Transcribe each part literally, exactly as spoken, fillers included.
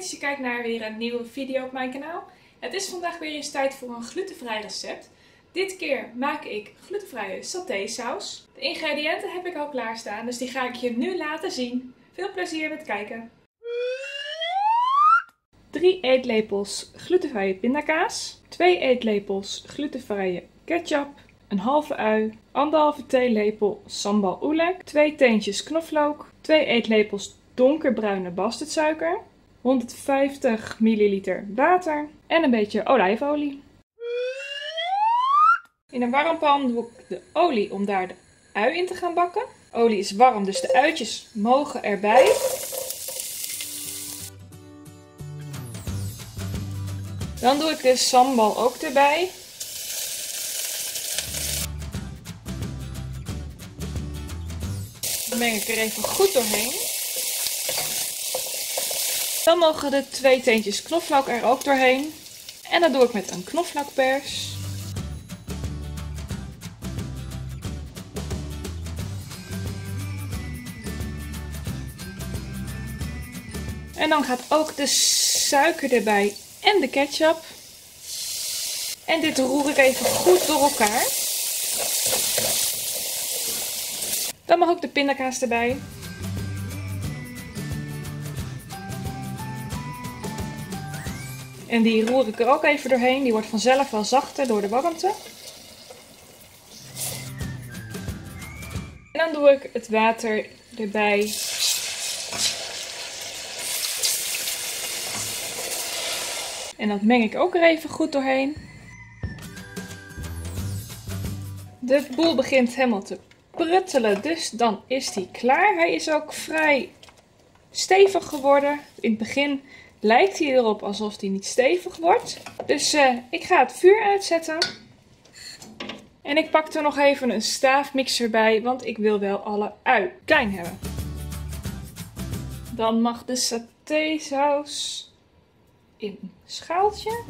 eens, je kijkt naar weer een nieuwe video op mijn kanaal. Het is vandaag weer eens tijd voor een glutenvrij recept. Dit keer maak ik glutenvrije satésaus. De ingrediënten heb ik al klaarstaan, dus die ga ik je nu laten zien. Veel plezier met kijken. drie eetlepels glutenvrije pindakaas, twee eetlepels glutenvrije ketchup, een halve ui, anderhalve theelepel sambal oelek, twee teentjes knoflook, twee eetlepels donkerbruine bastardsuiker, honderdvijftig milliliter water en een beetje olijfolie. In een warme pan doe ik de olie om daar de ui in te gaan bakken. De olie is warm, dus de uitjes mogen erbij. Dan doe ik de sambal ook erbij. Dan meng ik er even goed doorheen. Dan mogen de twee teentjes knoflook er ook doorheen. En dat doe ik met een knoflookpers. En dan gaat ook de suiker erbij en de ketchup. En dit roer ik even goed door elkaar. Dan mag ook de pindakaas erbij. En die roer ik er ook even doorheen. Die wordt vanzelf wel zachter door de warmte. En dan doe ik het water erbij. En dat meng ik ook er even goed doorheen. De boel begint helemaal te pruttelen, dus dan is die klaar. Hij is ook vrij stevig geworden. In het begin lijkt hij erop alsof hij niet stevig wordt. Dus uh, ik ga het vuur uitzetten. En ik pak er nog even een staafmixer bij, want ik wil wel alle ui klein hebben. Dan mag de satésaus in een schaaltje.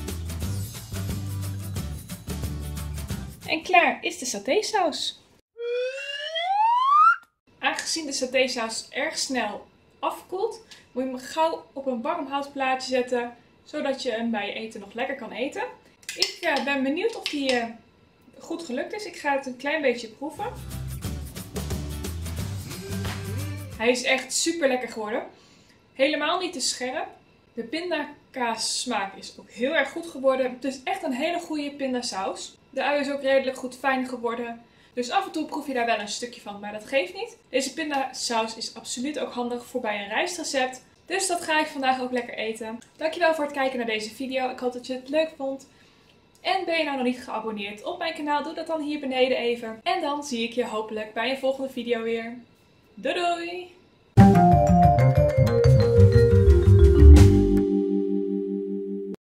En klaar is de satésaus. Aangezien de satésaus erg snel afkoelt, moet je hem gauw op een warm houtplaatje zetten, zodat je hem bij je eten nog lekker kan eten. Ik uh, ben benieuwd of die uh, goed gelukt is. Ik ga het een klein beetje proeven. Hij is echt super lekker geworden. Helemaal niet te scherp. De pindakaas smaak is ook heel erg goed geworden. Het is echt een hele goede pindasaus. De ui is ook redelijk goed fijn geworden. Dus af en toe proef je daar wel een stukje van, maar dat geeft niet. Deze pindasaus is absoluut ook handig voor bij een rijstrecept. Dus dat ga ik vandaag ook lekker eten. Dankjewel voor het kijken naar deze video. Ik hoop dat je het leuk vond. En ben je nou nog niet geabonneerd op mijn kanaal, doe dat dan hier beneden even. En dan zie ik je hopelijk bij een volgende video weer. Doei doei!